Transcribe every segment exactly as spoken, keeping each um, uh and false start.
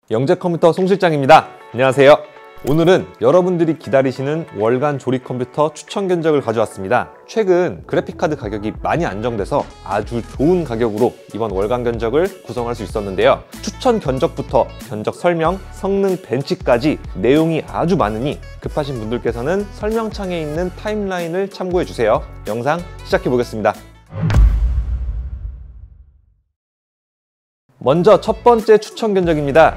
영재 컴퓨터 송 실장입니다. 안녕하세요. 오늘은 여러분들이 기다리시는 월간 조립 컴퓨터 추천 견적을 가져왔습니다. 최근 그래픽카드 가격이 많이 안정돼서 아주 좋은 가격으로 이번 월간 견적을 구성할 수 있었는데요. 추천 견적부터 견적 설명, 성능 벤치까지 내용이 아주 많으니 급하신 분들께서는 설명창에 있는 타임라인을 참고해 주세요. 영상 시작해 보겠습니다. 먼저 첫 번째 추천 견적입니다.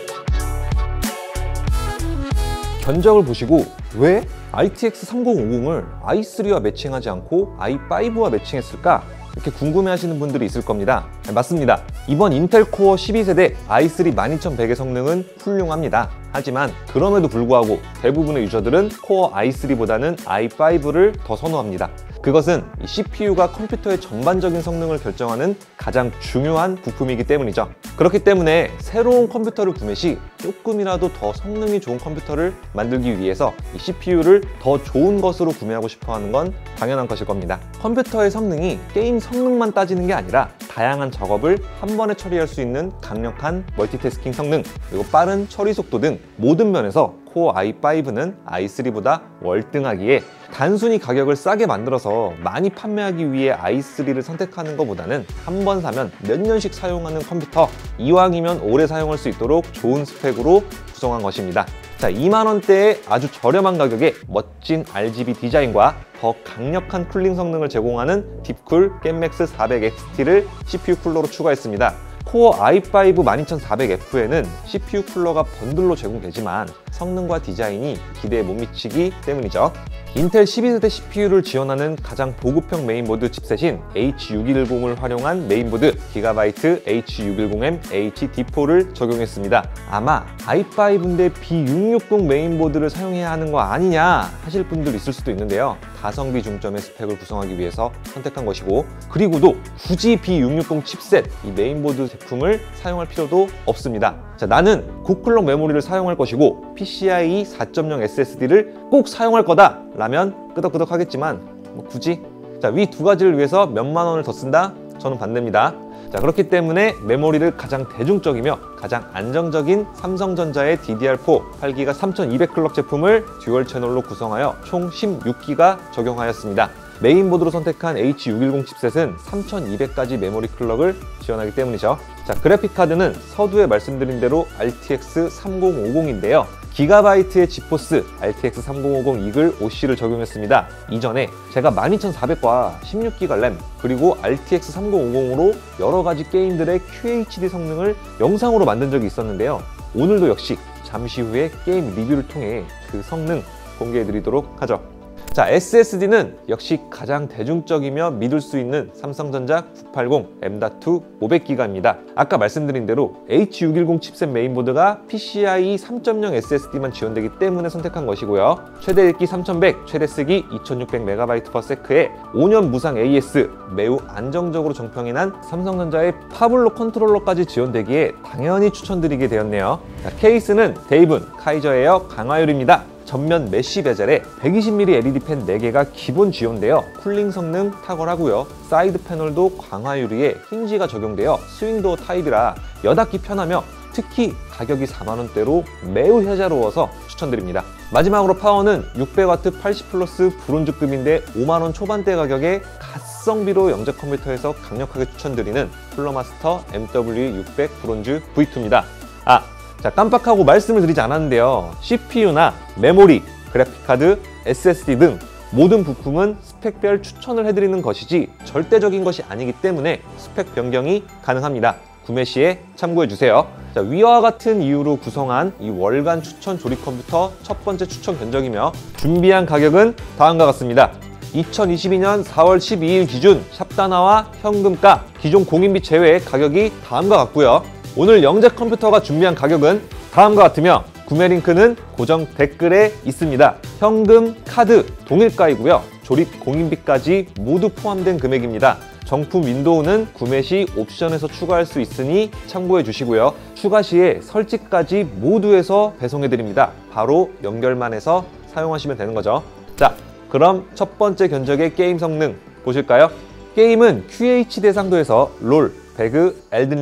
견적을 보시고 왜 아이티엑스 삼공오공을 아이 쓰리와 매칭하지 않고 아이 파이브와 매칭했을까? 이렇게 궁금해 하시는 분들이 있을 겁니다. 네, 맞습니다. 이번 인텔 코어 십이 세대 아이 쓰리 만 이천백의 성능은 훌륭합니다. 하지만 그럼에도 불구하고 대부분의 유저들은 코어 아이 쓰리보다는 아이 파이브를 더 선호합니다. 그것은 씨피유가 컴퓨터의 전반적인 성능을 결정하는 가장 중요한 부품이기 때문이죠. 그렇기 때문에 새로운 컴퓨터를 구매 시 조금이라도 더 성능이 좋은 컴퓨터를 만들기 위해서 이 씨피유를 더 좋은 것으로 구매하고 싶어 하는 건 당연한 것일 겁니다. 컴퓨터의 성능이 게임 성능만 따지는 게 아니라 다양한 작업을 한 번에 처리할 수 있는 강력한 멀티태스킹 성능, 그리고 빠른 처리 속도 등 모든 면에서 코어 아이 파이브는 아이 쓰리보다 월등하기에 단순히 가격을 싸게 만들어서 많이 판매하기 위해 아이 쓰리를 선택하는 것보다는 한 번 사면 몇 년씩 사용하는 컴퓨터, 이왕이면 오래 사용할 수 있도록 좋은 스펙으로 구성한 것입니다. 자, 이만 원대의 아주 저렴한 가격에 멋진 알지비 디자인과 더 강력한 쿨링 성능을 제공하는 딥쿨 겜맥스 사백 엑스티를 씨피유 쿨러로 추가했습니다. 코어 아이 파이브 만 이천사백 에프에는 씨피유 쿨러가 번들로 제공되지만 성능과 디자인이 기대에 못 미치기 때문이죠. 인텔 십이 세대 씨피유를 지원하는 가장 보급형 메인보드 칩셋인 에이치 육백십을 활용한 메인보드 기가바이트 에이치 육백십 엠 에이치 디 포를 적용했습니다. 아마 아이 파이브인데 비 육백육십 메인보드를 사용해야 하는 거 아니냐 하실 분들 있을 수도 있는데요. 가성비 중점의 스펙을 구성하기 위해서 선택한 것이고, 그리고도 굳이 비 육백육십 칩셋 이 메인보드 제품을 사용할 필요도 없습니다. 자, 나는 고클럭 메모리를 사용할 것이고 피시아이 사 점 영 에스에스디를 꼭 사용할 거다 라면 끄덕끄덕 하겠지만 뭐 굳이 자, 위 두 가지를 위해서 몇만 원을 더 쓴다? 저는 반대입니다. 자, 그렇기 때문에 메모리를 가장 대중적이며 가장 안정적인 삼성전자의 디디알 사 팔 기가 삼천이백 클럭 제품을 듀얼 채널로 구성하여 총 십육 기가 적용하였습니다. 메인보드로 선택한 에이치 육백십 칩셋은 삼천이백까지 메모리 클럭을 지원하기 때문이죠. 자, 그래픽카드는 서두에 말씀드린 대로 알티엑스 삼공오공인데요. 기가바이트의 지포스 알티엑스 삼공오공 이글 오씨를 적용했습니다. 이전에 제가 만 이천사백과 십육 기가 램 그리고 알티엑스 삼공오공으로 여러가지 게임들의 큐에이치디 성능을 영상으로 만든 적이 있었는데요. 오늘도 역시 잠시 후에 게임 리뷰를 통해 그 성능 공개해드리도록 하죠. 자, 에스에스디는 역시 가장 대중적이며 믿을 수 있는 삼성전자 구백팔십 엠 닷 투 오백 기가입니다. 아까 말씀드린 대로 에이치 육백십 칩셋 메인보드가 피시아이 삼 점 영 에스에스디만 지원되기 때문에 선택한 것이고요. 최대 읽기 삼천백, 최대 쓰기 이천육백 메가바이트 퍼 세컨드에 오 년 무상 에이에스, 매우 안정적으로 정평이 난 삼성전자의 파블로 컨트롤러까지 지원되기에 당연히 추천드리게 되었네요. 자, 케이스는 데이븐 카이저 에어 강화율입니다. 전면 메쉬 베젤에 백이십 밀리미터 엘이디 펜 네 개가 기본 지원되어 쿨링 성능 탁월하고요. 사이드 패널도 광화 유리에 힌지가 적용되어 스윙도어 타입이라 여닫기 편하며 특히 가격이 사만 원대로 매우 혜자로워서 추천드립니다. 마지막으로 파워는 육백 와트 팔십 플러스 브론즈급인데 오만 원 초반대 가격에 가성비로 영재 컴퓨터에서 강력하게 추천드리는 쿨러마스터 엠 더블유 육백 브론즈 브이 투입니다. 아! 자, 깜빡하고 말씀을 드리지 않았는데요. 씨피유나 메모리, 그래픽카드, 에스에스디 등 모든 부품은 스펙별 추천을 해드리는 것이지 절대적인 것이 아니기 때문에 스펙 변경이 가능합니다. 구매 시에 참고해주세요. 자, 위와 같은 이유로 구성한 이 월간 추천 조립 컴퓨터 첫 번째 추천 견적이며 준비한 가격은 다음과 같습니다. 이천이십이 년 사월 십이일 기준 샵단화와 현금가, 기존 공인비 제외 가격이 다음과 같고요. 오늘 영재 컴퓨터가 준비한 가격은 다음과 같으며 구매 링크는 고정 댓글에 있습니다. 현금, 카드 동일가이고요. 조립 공인비까지 모두 포함된 금액입니다. 정품 윈도우는 구매 시 옵션에서 추가할 수 있으니 참고해 주시고요. 추가 시에 설치까지 모두 해서 배송해 드립니다. 바로 연결만 해서 사용하시면 되는 거죠. 자, 그럼 첫 번째 견적의 게임 성능 보실까요? 게임은 큐에이치 대상도에서 롤, 배그, 엘든링,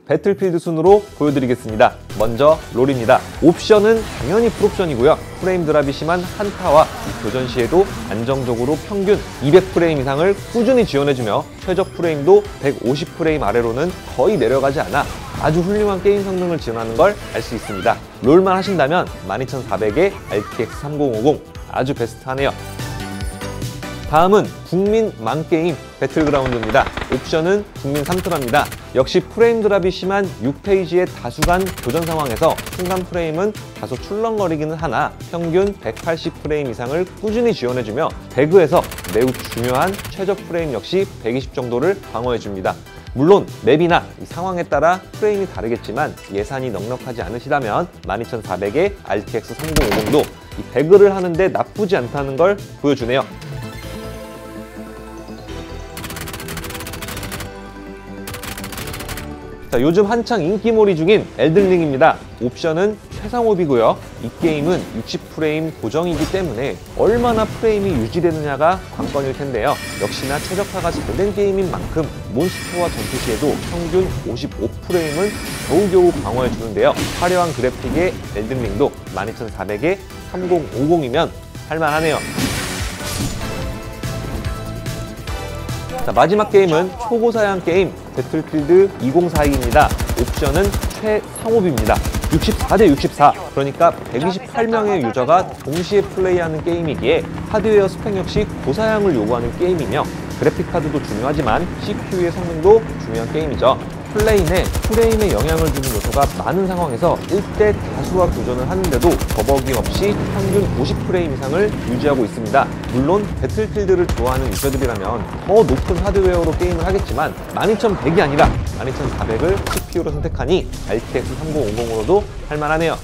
배틀필드 순으로 보여드리겠습니다. 먼저 롤입니다. 옵션은 당연히 풀옵션이고요. 프레임 드랍이 심한 한타와 이 교전 시에도 안정적으로 평균 이백 프레임 이상을 꾸준히 지원해주며 최저 프레임도 백오십 프레임 아래로는 거의 내려가지 않아 아주 훌륭한 게임 성능을 지원하는 걸 알 수 있습니다. 롤만 하신다면 만 이천사백에 알티엑스 삼공오공 아주 베스트하네요. 다음은 국민 망게임 배틀그라운드입니다. 옵션은 국민 삼트랍니다. 역시 프레임 드랍이 심한 육 페이지의 다수간 교전 상황에서 순간 프레임은 다소 출렁거리기는 하나 평균 백팔십 프레임 이상을 꾸준히 지원해주며 배그에서 매우 중요한 최저 프레임 역시 백이십 정도를 방어해줍니다. 물론 맵이나 이 상황에 따라 프레임이 다르겠지만 예산이 넉넉하지 않으시다면 만 이천사백에 알티엑스 삼공오공도 이 배그를 하는데 나쁘지 않다는 걸 보여주네요. 자, 요즘 한창 인기몰이 중인 엘든링입니다. 옵션은 최상옵이고요. 이 게임은 육십 프레임 고정이기 때문에 얼마나 프레임이 유지되느냐가 관건일 텐데요. 역시나 최적화가 잘 된 게임인 만큼 몬스터와 전투 시에도 평균 오십오 프레임은 겨우겨우 방어해 주는데요. 화려한 그래픽의 엘든링도 만 이천사백에 삼공오공이면 할만하네요. 자, 마지막 게임은 초고사양 게임 배틀필드 이공사이입니다. 옵션은 최상옵입니다. 육십사 대 육십사, 그러니까 백이십팔 명의 유저가 동시에 플레이하는 게임이기에 하드웨어 스펙 역시 고사양을 요구하는 게임이며 그래픽카드도 중요하지만 씨피유의 성능도 중요한 게임이죠. 플레이 내 프레임에 영향을 주는 요소가 많은 상황에서 일 대 다수와 교전을 하는데도 버벅이 없이 평균 오십 프레임 이상을 유지하고 있습니다. 물론 배틀필드를 좋아하는 유저들이라면 더 높은 하드웨어로 게임을 하겠지만 만 이천백이 아니라 만 이천사백을 씨피유로 선택하니 알티엑스 삼공오공으로도 할만하네요.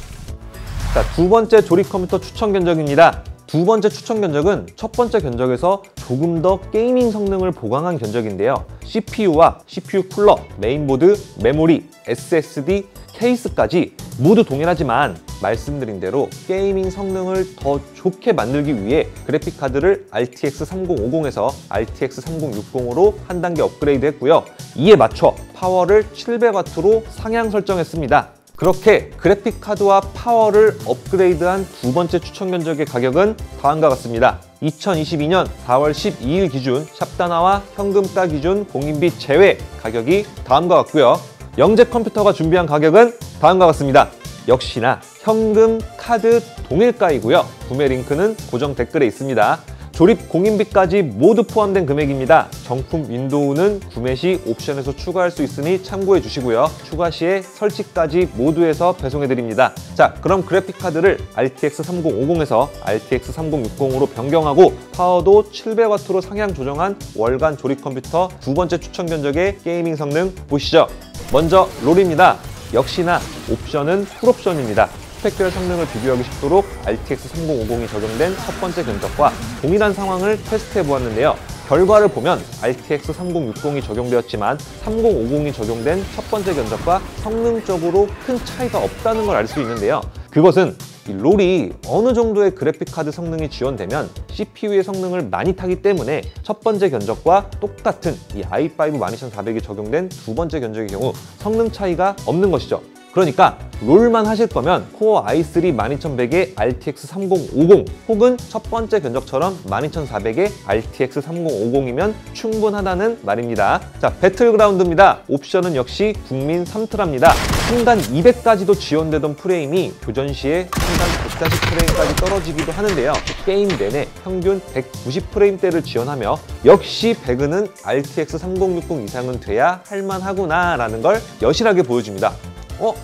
자, 두 번째 조립 컴퓨터 추천 견적입니다. 두 번째 추천 견적은 첫 번째 견적에서 조금 더 게이밍 성능을 보강한 견적인데요. 씨피유와 씨피유 쿨러, 메인보드, 메모리, 에스에스디, 케이스까지 모두 동일하지만 말씀드린 대로 게이밍 성능을 더 좋게 만들기 위해 그래픽카드를 알티엑스 삼공오공에서 알티엑스 삼공육공으로 한 단계 업그레이드 했고요. 이에 맞춰 파워를 칠백 와트로 상향 설정했습니다. 그렇게 그래픽카드와 파워를 업그레이드한 두 번째 추천 견적의 가격은 다음과 같습니다. 이천이십이 년 사월 십이일 기준 샵단화와 현금가 기준 공인비 제외 가격이 다음과 같고요. 영재 컴퓨터가 준비한 가격은 다음과 같습니다. 역시나 현금, 카드 동일가이고요. 구매 링크는 고정 댓글에 있습니다. 조립 공인비까지 모두 포함된 금액입니다. 정품 윈도우는 구매 시 옵션에서 추가할 수 있으니 참고해 주시고요. 추가 시에 설치까지 모두 해서 배송해 드립니다. 자, 그럼 그래픽카드를 알티엑스 삼공오공에서 알티엑스 삼공육공으로 변경하고 파워도 칠백 와트로 상향 조정한 월간 조립 컴퓨터 두 번째 추천 견적의 게이밍 성능 보시죠. 먼저 롤입니다. 역시나 옵션은 풀옵션입니다. 스펙별 성능을 비교하기 쉽도록 알티엑스 삼공오공이 적용된 첫 번째 견적과 동일한 상황을 테스트해 보았는데요. 결과를 보면 알티엑스 삼공육공이 적용되었지만 삼공오공이 적용된 첫 번째 견적과 성능적으로 큰 차이가 없다는 걸 알 수 있는데요. 그것은 이 롤이 어느 정도의 그래픽카드 성능이 지원되면 씨피유의 성능을 많이 타기 때문에 첫 번째 견적과 똑같은 이 아이 파이브 만 이천사백이 적용된 두 번째 견적의 경우 성능 차이가 없는 것이죠. 그러니까 롤만 하실 거면 코어 아이 쓰리 만 이천백에 알티엑스 삼공오공 혹은 첫 번째 견적처럼 만 이천사백에 알티엑스 삼공오공이면 충분하다는 말입니다. 자, 배틀그라운드입니다. 옵션은 역시 국민 삼트랍니다. 순간 이백까지도 지원되던 프레임이 교전 시에 순간 백사십 프레임까지 떨어지기도 하는데요. 게임 내내 평균 백구십 프레임대를 지원하며 역시 배그는 알티엑스 삼공육공 이상은 돼야 할만하구나 라는 걸 여실하게 보여줍니다. 어?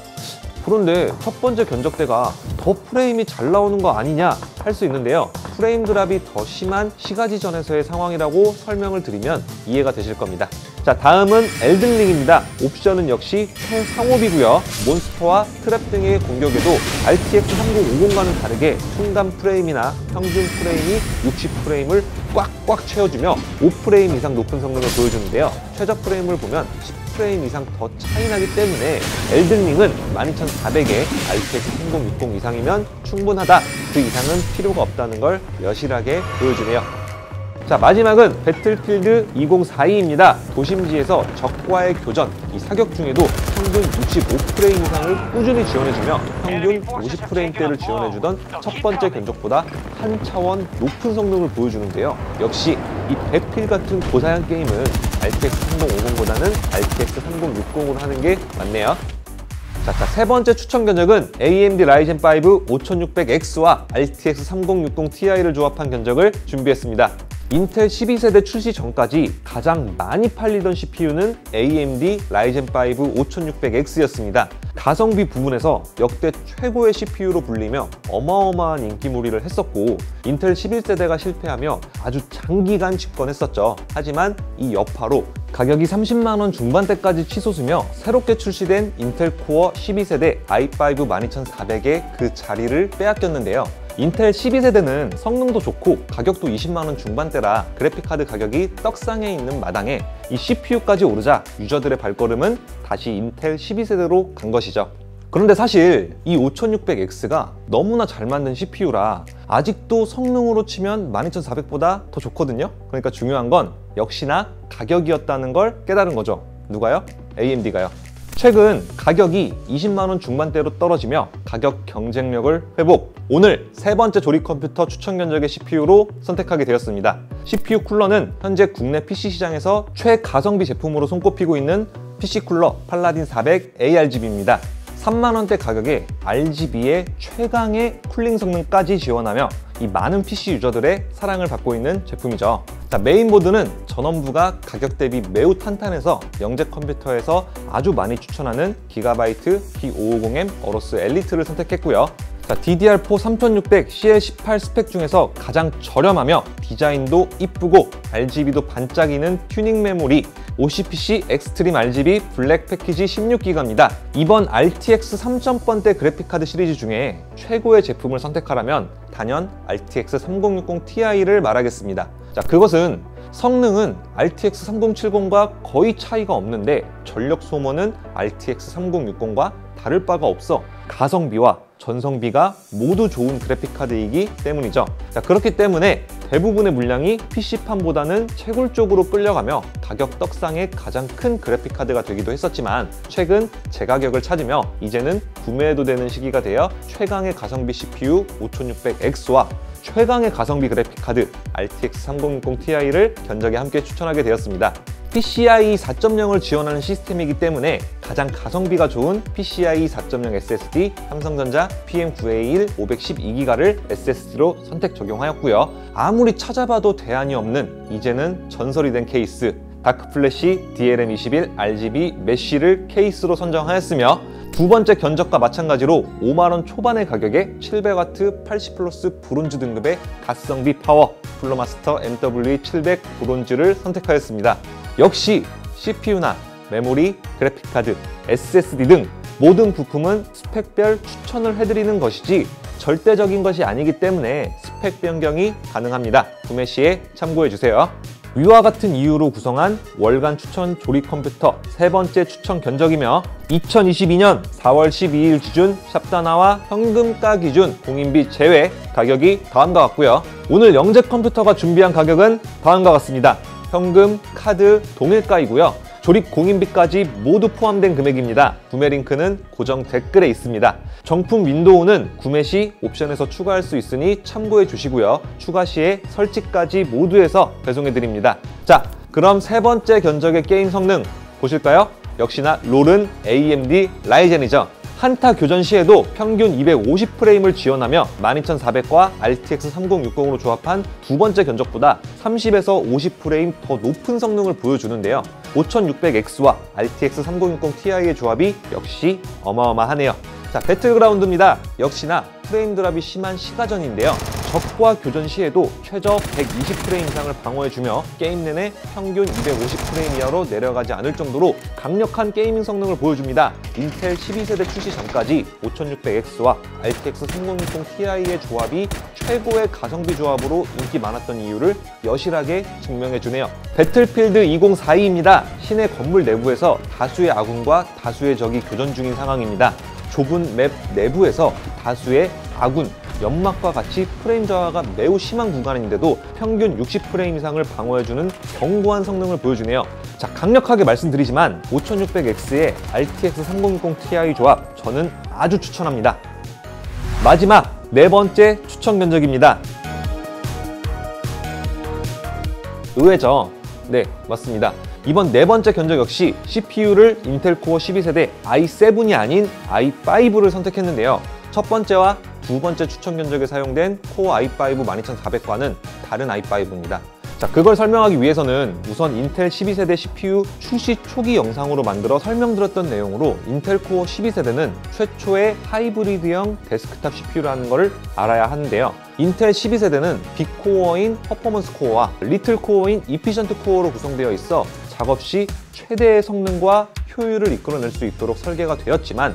그런데 첫 번째 견적대가 더 프레임이 잘 나오는 거 아니냐 할 수 있는데요. 프레임 드랍이 더 심한 시가지전에서의 상황이라고 설명을 드리면 이해가 되실 겁니다. 자, 다음은 엘든링입니다. 옵션은 역시 최상옵이고요. 몬스터와 트랩 등의 공격에도 알티엑스 삼공오공과는 다르게 순간 프레임이나 평균 프레임이 육십 프레임을 꽉꽉 채워주며 오 프레임 이상 높은 성능을 보여주는데요. 최저 프레임을 보면 십 프레임 이상 더 차이나기 때문에 엘든링은 만 이천사백에 알티엑스 삼공육공 이상이면 충분하다. 그 이상은 필요가 없다는 걸 여실하게 보여주네요. 자, 마지막은 배틀필드 이공사이입니다. 도심지에서 적과의 교전, 이 사격 중에도 평균 육십오 프레임 이상을 꾸준히 지원해주며 평균 오십 프레임대를 지원해주던 첫 번째 견적보다 한 차원 높은 성능을 보여주는데요. 역시 이 배필 같은 고사양 게임은 알티엑스 삼공오공보다는 알티엑스 삼공육공으로 하는 게 맞네요. 자, 자, 세 번째 추천 견적은 에이엠디 라이젠 파이브 오천육백 엑스와 알티엑스 삼공육공 티아이를 조합한 견적을 준비했습니다. 인텔 십이 세대 출시 전까지 가장 많이 팔리던 씨피유는 에이엠디 라이젠 파이브 오천육백 엑스였습니다. 가성비 부분에서 역대 최고의 씨피유로 불리며 어마어마한 인기몰이를 했었고 인텔 십일 세대가 실패하며 아주 장기간 집권했었죠. 하지만 이 여파로 가격이 삼십만 원 중반대까지 치솟으며 새롭게 출시된 인텔 코어 십이 세대 아이 파이브 만 이천사백의 그 자리를 빼앗겼는데요. 인텔 십이 세대는 성능도 좋고 가격도 이십만 원 중반대라 그래픽카드 가격이 떡상에 있는 마당에 이 씨피유까지 오르자 유저들의 발걸음은 다시 인텔 십이 세대로 간 것이죠. 그런데 사실 이 오천육백 엑스가 너무나 잘 만든 씨피유라 아직도 성능으로 치면 만 이천사백보다 더 좋거든요. 그러니까 중요한 건 역시나 가격이었다는 걸 깨달은 거죠. 누가요? 에이엠디가요. 최근 가격이 이십만 원 중반대로 떨어지며 가격 경쟁력을 회복. 오늘 세 번째 조립 컴퓨터 추천 견적의 씨피유로 선택하게 되었습니다. 씨피유 쿨러는 현재 국내 피씨 시장에서 최가성비 제품으로 손꼽히고 있는 피씨 쿨러 팔라딘 사백 에이알지비입니다. 삼만 원대 가격에 알지비의 최강의 쿨링 성능까지 지원하며 이 많은 피씨 유저들의 사랑을 받고 있는 제품이죠. 자, 메인보드는 전원부가 가격 대비 매우 탄탄해서 영재 컴퓨터에서 아주 많이 추천하는 기가바이트 비 오백오십 엠 어로스 엘리트를 선택했고요. 자, 디디알포 삼천육백 씨엘 십팔 스펙 중에서 가장 저렴하며 디자인도 이쁘고 알지비도 반짝이는 튜닝 메모리 오씨피씨 엑스트림 알지비 블랙 패키지 십육 기가입니다. 이번 알티엑스 삼천 번대 그래픽카드 시리즈 중에 최고의 제품을 선택하라면 단연 알티엑스 삼공육공 티아이를 말하겠습니다. 자, 그것은 성능은 알티엑스 삼공칠공과 거의 차이가 없는데 전력 소모는 알티엑스 삼공육공과 다를 바가 없어 가성비와 전성비가 모두 좋은 그래픽카드이기 때문이죠. 자, 그렇기 때문에 대부분의 물량이 피씨판보다는 채굴 쪽으로 끌려가며 가격 떡상의 가장 큰 그래픽카드가 되기도 했었지만 최근 제가격을 찾으며 이제는 구매해도 되는 시기가 되어 최강의 가성비 씨피유 오천육백 엑스와 최강의 가성비 그래픽카드 알티엑스 삼공육공 티아이를 견적에 함께 추천하게 되었습니다. 피씨아이 사 점 영을 지원하는 시스템이기 때문에 가장 가성비가 좋은 피씨아이 사 점 영 에스에스디 삼성전자 피엠 구에이일 오백십이 기가를 에스에스디로 선택 적용하였고요. 아무리 찾아봐도 대안이 없는 이제는 전설이 된 케이스 다크플래시 디엘엠 이십일 알지비 메쉬를 케이스로 선정하였으며 두 번째 견적과 마찬가지로 오만 원 초반의 가격에 칠백 와트 팔십 플러스 브론즈 등급의 가성비 파워 플로마스터 엠더블유이 칠백 브론즈를 선택하였습니다. 역시 씨피유나 메모리, 그래픽카드, 에스에스디 등 모든 부품은 스펙별 추천을 해드리는 것이지 절대적인 것이 아니기 때문에 스펙 변경이 가능합니다. 구매 시에 참고해주세요. 위와 같은 이유로 구성한 월간 추천 조립 컴퓨터 세 번째 추천 견적이며 이천이십이 년 사월 십이일 기준 샵다나와 현금가 기준 공인비 제외 가격이 다음과 같고요. 오늘 영재 컴퓨터가 준비한 가격은 다음과 같습니다. 현금, 카드, 동일가이고요. 조립 공인비까지 모두 포함된 금액입니다. 구매 링크는 고정 댓글에 있습니다. 정품 윈도우는 구매 시 옵션에서 추가할 수 있으니 참고해 주시고요. 추가 시에 설치까지 모두 해서 배송해 드립니다. 자, 그럼 세 번째 견적의 게임 성능 보실까요? 역시나 롤은 에이엠디 라이젠이죠. 한타 교전 시에도 평균 이백오십 프레임을 지원하며 만 이천사백과 알티엑스 삼공육공으로 조합한 두 번째 견적보다 삼십에서 오십 프레임 더 높은 성능을 보여주는데요. 오천육백 엑스와 알티엑스 삼공육공 티아이의 조합이 역시 어마어마하네요. 자, 배틀그라운드입니다. 역시나 프레임 드랍이 심한 시가전인데요. 적과 교전 시에도 최저 백이십 프레임 이상을 방어해주며 게임 내내 평균 이백오십 프레임 이하로 내려가지 않을 정도로 강력한 게이밍 성능을 보여줍니다. 인텔 십이 세대 출시 전까지 오천육백 엑스와 알티엑스 삼공육공 티아이의 조합이 최고의 가성비 조합으로 인기 많았던 이유를 여실하게 증명해주네요. 배틀필드 이공사이입니다. 시내 건물 내부에서 다수의 아군과 다수의 적이 교전 중인 상황입니다. 좁은 맵 내부에서 다수의 아군, 연막과 같이 프레임 저하가 매우 심한 구간인데도 평균 육십 프레임 이상을 방어해주는 견고한 성능을 보여주네요. 자, 강력하게 말씀드리지만 오천육백 엑스의 알티엑스 삼공육공 티아이 조합 저는 아주 추천합니다. 마지막 네 번째 추천 견적입니다. 의외죠? 네, 맞습니다. 이번 네 번째 견적 역시 씨피유를 인텔 코어 십이 세대 아이 세븐이 아닌 아이 파이브를 선택했는데요. 첫 번째와 두 번째 추천 견적에 사용된 코어 아이 파이브 만 이천사백과는 다른 아이 파이브입니다. 자, 그걸 설명하기 위해서는 우선 인텔 십이 세대 씨피유 출시 초기 영상으로 만들어 설명드렸던 내용으로 인텔 코어 십이 세대는 최초의 하이브리드형 데스크탑 씨피유라는 것을 알아야 하는데요. 인텔 십이 세대는 빅코어인 퍼포먼스 코어와 리틀 코어인 이피션트 코어로 구성되어 있어 작업 시 최대의 성능과 효율을 이끌어낼 수 있도록 설계가 되었지만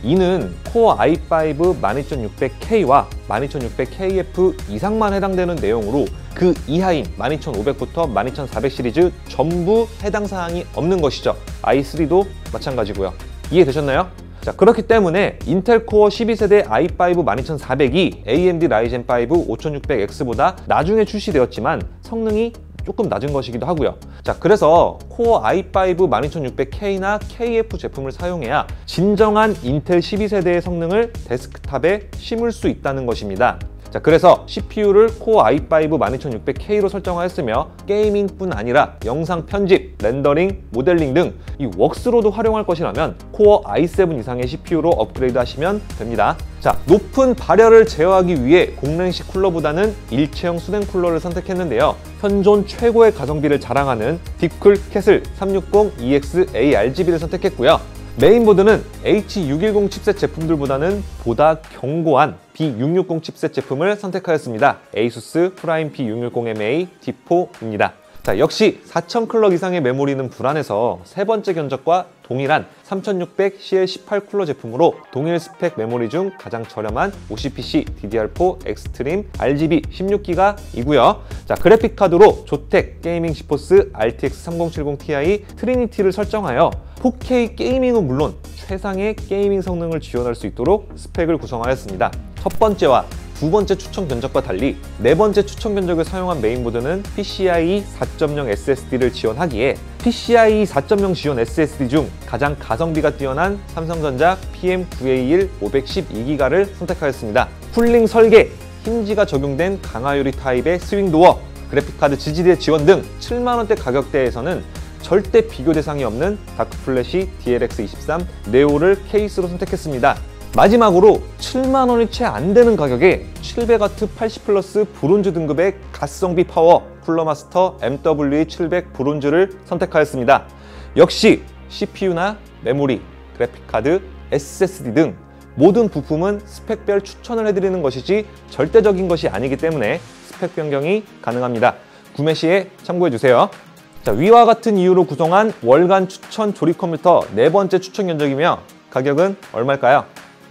이는 코어 아이 파이브 만 이천육백 케이와 만 이천육백 케이에프 이상만 해당되는 내용으로 그 이하인 만 이천오백부터 만 이천사백 시리즈 전부 해당 사항이 없는 것이죠. 아이 쓰리도 마찬가지고요. 이해되셨나요? 자, 그렇기 때문에 인텔 코어 십이 세대 아이 파이브 만 이천사백이 에이엠디 라이젠 파이브 오천육백 엑스보다 나중에 출시되었지만 성능이 조금 낮은 것이기도 하고요. 자, 그래서 코어 아이 파이브 만 이천육백 케이나 케이에프 제품을 사용해야 진정한 인텔 십이 세대의 성능을 데스크탑에 심을 수 있다는 것입니다. 자, 그래서 씨피유를 코어 아이 파이브 만 이천육백 케이로 설정하였으며 게이밍뿐 아니라 영상 편집, 렌더링, 모델링 등 이 웍스로도 활용할 것이라면 코어 아이 세븐 이상의 씨피유로 업그레이드 하시면 됩니다. 자, 높은 발열을 제어하기 위해 공랭식 쿨러보다는 일체형 수냉 쿨러를 선택했는데요. 현존 최고의 가성비를 자랑하는 딥쿨 캐슬 삼육공 이엑스 에이알지비를 선택했고요. 메인보드는 에이치 육백십 칩셋 제품들보다는 보다 견고한 비 육백육십 칩셋 제품을 선택하였습니다. 에이수스 프라임 비 육백육십 엠에이 디 포입니다. 자, 역시 사천 클럭 이상의 메모리는 불안해서 세 번째 견적과 동일한 삼천육백 씨엘 십팔 쿨러 제품으로 동일 스펙 메모리 중 가장 저렴한 오씨피씨 디디알4 엑스트림 알지비 십육 기가이고요. 자, 그래픽카드로 조텍 게이밍 지포스 알티엑스 삼공칠공 티아이 트리니티를 설정하여 포케이 게이밍은 물론 최상의 게이밍 성능을 지원할 수 있도록 스펙을 구성하였습니다. 첫 번째와 두 번째 추천 견적과 달리 네 번째 추천 견적을 사용한 메인보드는 피시아이 사 점 영 에스에스디를 지원하기에 피시아이 사 점 영 지원 에스에스디 중 가장 가성비가 뛰어난 삼성전자 피엠 구에이일 오백십이 기가를 선택하였습니다. 쿨링 설계, 힌지가 적용된 강화유리 타입의 스윙도어, 그래픽카드 지지대 지원 등 칠만 원대 가격대에서는 절대 비교 대상이 없는 다크플래시 디엘엑스 이십삼 네오를 케이스로 선택했습니다. 마지막으로 칠만 원이 채 안 되는 가격에 칠백 와트 팔십 플러스 브론즈 등급의 가성비 파워 쿨러마스터 엠더블유이 칠백 브론즈를 선택하였습니다. 역시 씨피유나 메모리, 그래픽카드, 에스에스디 등 모든 부품은 스펙별 추천을 해드리는 것이지 절대적인 것이 아니기 때문에 스펙 변경이 가능합니다. 구매 시에 참고해주세요. 자, 위와 같은 이유로 구성한 월간 추천 조립 컴퓨터 네 번째 추천 견적이며 가격은 얼마일까요?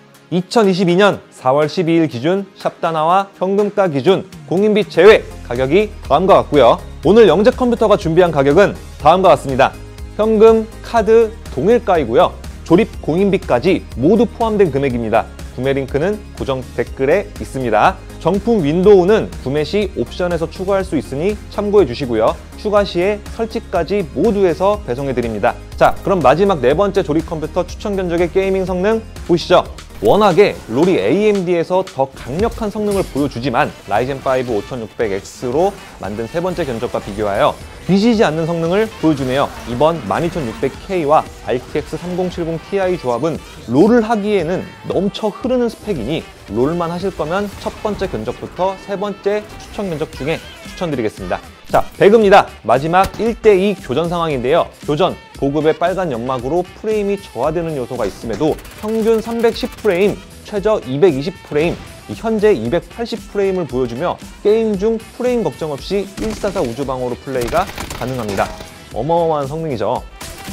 이천이십이 년 사월 십이일 기준 샵다나와 현금가 기준 공인비 제외 가격이 다음과 같고요. 오늘 영재 컴퓨터가 준비한 가격은 다음과 같습니다. 현금, 카드 동일가이고요. 조립 공인비까지 모두 포함된 금액입니다. 구매 링크는 고정 댓글에 있습니다. 정품 윈도우는 구매 시 옵션에서 추가할 수 있으니 참고해 주시고요. 추가 시에 설치까지 모두 해서 배송해 드립니다. 자, 그럼 마지막 네 번째 조립 컴퓨터 추천 견적의 게이밍 성능 보시죠. 워낙에 롤이 에이엠디에서 더 강력한 성능을 보여주지만 라이젠 파이브 오천육백 엑스로 만든 세 번째 견적과 비교하여 뒤지지 않는 성능을 보여주네요. 이번 만 이천육백 케이와 알티엑스 삼공칠공 티아이 조합은 롤을 하기에는 넘쳐 흐르는 스펙이니 롤만 하실 거면 첫 번째 견적부터 세 번째 추천 견적 중에 추천드리겠습니다. 자, 배그입니다. 마지막 일 대 이 교전 상황인데요. 교전, 보급의 빨간 연막으로 프레임이 저하되는 요소가 있음에도 평균 삼백십 프레임, 최저 이백이십 프레임, 현재 이백팔십 프레임을 보여주며 게임 중 프레임 걱정 없이 일사사 우주방어로 플레이가 가능합니다. 어마어마한 성능이죠.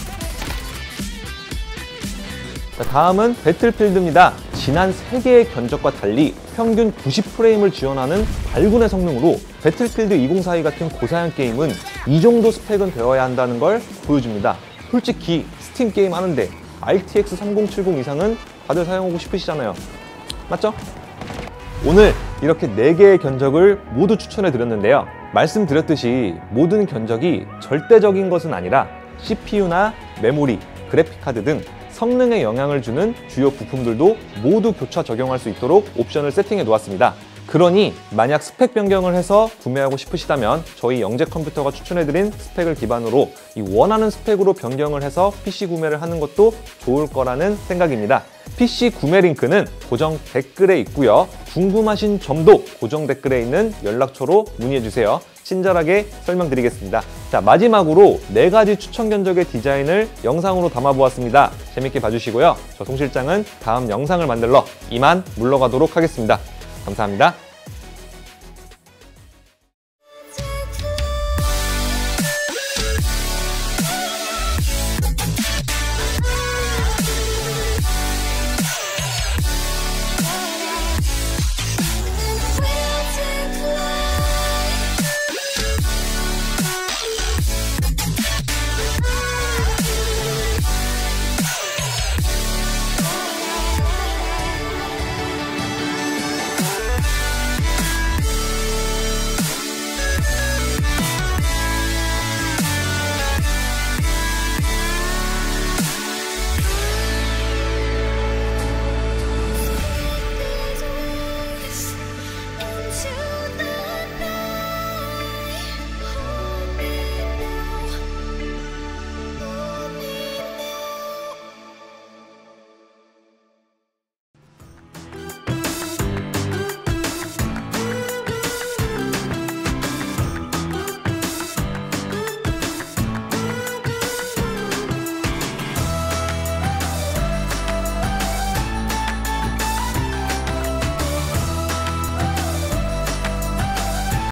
자, 다음은 배틀필드입니다. 지난 세 개의 견적과 달리 평균 구십 프레임을 지원하는 발군의 성능으로 배틀필드 이공사이 같은 고사양 게임은 이 정도 스펙은 되어야 한다는 걸 보여줍니다. 솔직히 스팀 게임 하는데 알티엑스 삼공칠공 이상은 다들 사용하고 싶으시잖아요. 맞죠? 오늘 이렇게 네 개의 견적을 모두 추천해 드렸는데요. 말씀드렸듯이 모든 견적이 절대적인 것은 아니라 씨피유나 메모리, 그래픽카드 등 성능에 영향을 주는 주요 부품들도 모두 교차 적용할 수 있도록 옵션을 세팅해 놓았습니다. 그러니 만약 스펙 변경을 해서 구매하고 싶으시다면 저희 영재컴퓨터가 추천해드린 스펙을 기반으로 이 원하는 스펙으로 변경을 해서 피씨 구매를 하는 것도 좋을 거라는 생각입니다. 피씨 구매 링크는 고정 댓글에 있고요. 궁금하신 점도 고정 댓글에 있는 연락처로 문의해주세요. 친절하게 설명드리겠습니다. 자, 마지막으로 네 가지 추천 견적의 디자인을 영상으로 담아보았습니다. 재밌게 봐주시고요. 저 송 실장은 다음 영상을 만들러 이만 물러가도록 하겠습니다. 감사합니다.